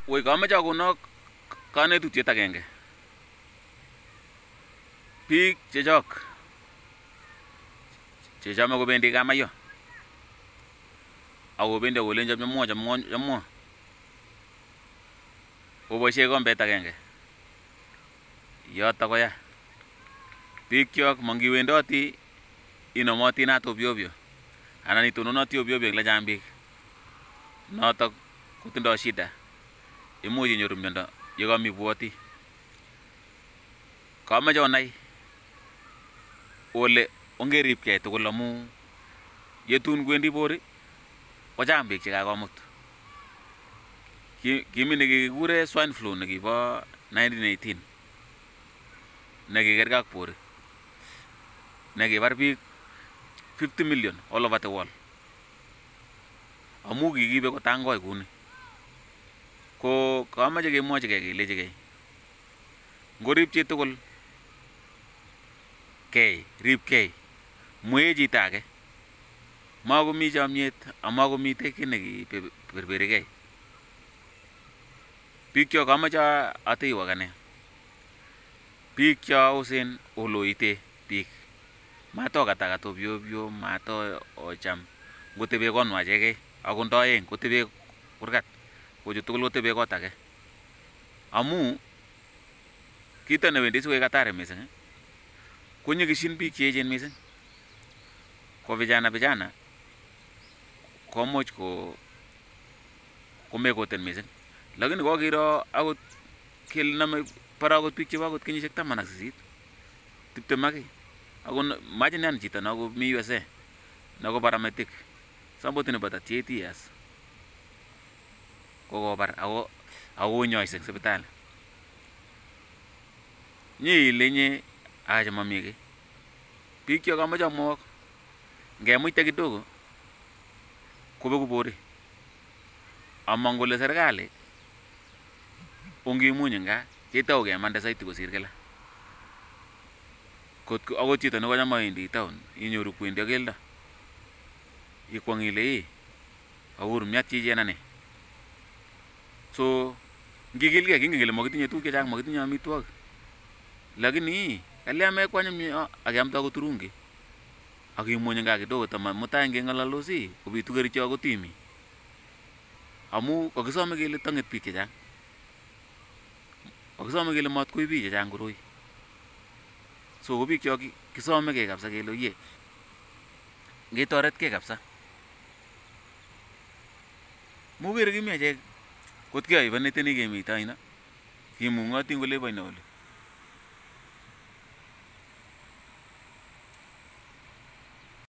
Woi kameche akonok kanetutiet agenge. Biik chechok chechome kobendi Kamayo akobendi akolen chamwa koboisie kombet agenge, yoto koya. Biik kyok mangiwendoti inomotinat ovyo ovyo anan itononoti ovyo ovyo lechang biik, notok kotindoi shida, imuch inyoru miondo yekamibwoti. Kameche onai ole ongeribkei tugul amu yetun kwendi bor kochang biik chekakomut. Kimi nekikikure swine flu nekibo 1918 nekikergei ak bor nekibar biik 50 million all over the world. Amu kikibe kotangoi kuni. Ko kameche kemwochigei kelechigei ngorib chi tugul kei, ribkei, mwee chito age, makomi chomyet amakomitei kiy nekiberberigei. Biik cho kameche ateiwok ane, biik cho osen oloite biik, matokatakat ovyo ovyo, matocham ngotebe kong'wa ichegei ako ndoeng kotebe kurgat, kochu tugul kotebe kot age. Amu kito newendi sikoek hatari mising konyikishin biik che echen mising. Ko vijana komuch komekoten mising. Lakini kokiro akot kele nome bara akot biik chebo akot kenyisiek 18, 20 ak kiy. Ako imagine chito nako mi USA nako paramedic somebody nebo 38 years kokobar ako konyoise eng sipitali. Ile inye acha mami kiy. Biik cho kameche amwok ngemuite kidogo kobeku bor. Among kole serikali ongimuny nga ketau kemande saiti kosir kila. Akot chito nekacham awendi town inyoru kwendi ak keldo. Ikwong ile akur miat chichen ane. So ngikilgei kingen kele makitinye tuguk chechang, makitinye amitwogik. Lakini kalya mekwany akeamte akot turungi akimuny nga kidogo tama mutai ngeng'ololdosi kobitu kericho akot imi. Amu kakisome kele tang'et biik chechang. Kakisome kele matkoib biik chechang koroi. So ko biik cho kisome kei kabisa kele oye ngetoretkei kabisa. Mukere kimi achek kot kiyoe boniteni kemito aino kimung'otin kole bo ino oli.